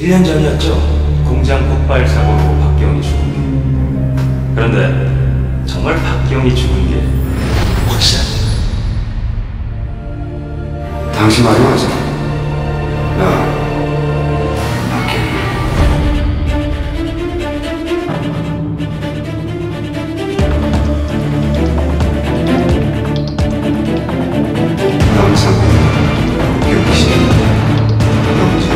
1년 전이었죠. 공장 폭발 사고로 박기영이 죽은 게. 그런데 정말 박기영이 죽은 게 확실합니다. 당신 말이 맞아. 나 박기영. 남상 경신 남자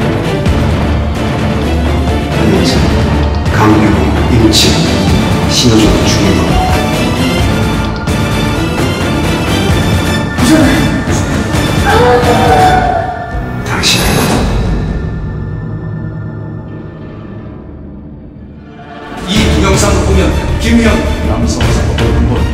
한인사 강규 임치 신호준 죽인 것. 당신 이 동영상을 보면 김희영 남성사고